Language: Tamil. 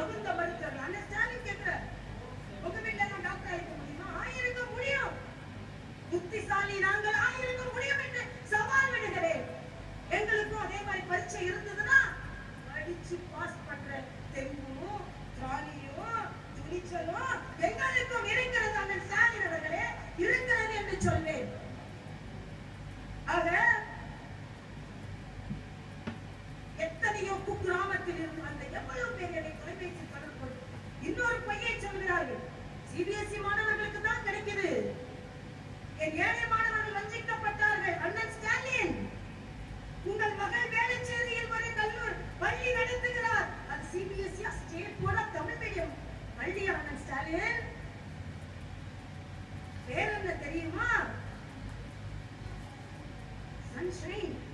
தகுந்த மருத்துவர் அண்ணன் ஸ்டாலின் கேட்கிறார், உங்க வீட்டுல நான் டாக்டர் ஆயிருக்க முடியுமா? ஆயிருக்க முடியும். புத்திசாலி நாங்கள் ஆயிருக்க முடியும் என்று சவால் விடுகிறேன். எங்களுக்கும் அதே மாதிரி பரீட்சை இருந்ததுன்னா படிச்சு பாஸ் பண்ற தெம்பும் திராணியும் துணிச்சலும் எங்களுக்கும் இருக்கிறது அண்ணன் ஸ்டாலின் அவர்களே, இருக்கிறது என்று சொல்வேன். ஆக எத்தனையோ குக்கிராமத்தில் இருந்து வந்த எவ்வளவு பேர் என்னை தொலைபேசி தொடர்பு கொண்டு இன்னொரு பொய்யை சொல்கிறார்கள். சிபிஎஸ்இ மாணவர்களுக்கு தான் கிடைக்குது, என் ஏழை மாணவர்கள் வஞ்சிக்கப்பட்டார்கள். அண்ணன் ஸ்டாலின், உங்கள் மகள் வேளச்சேரியில் ஒரு கல்லூரி பள்ளி நடத்துகிறார். அது CBSE state board of Tamil medium பள்ளி. அண்ணன் ஸ்டாலின் பேர் என்ன தெரியுமா? சன்ஷைன்.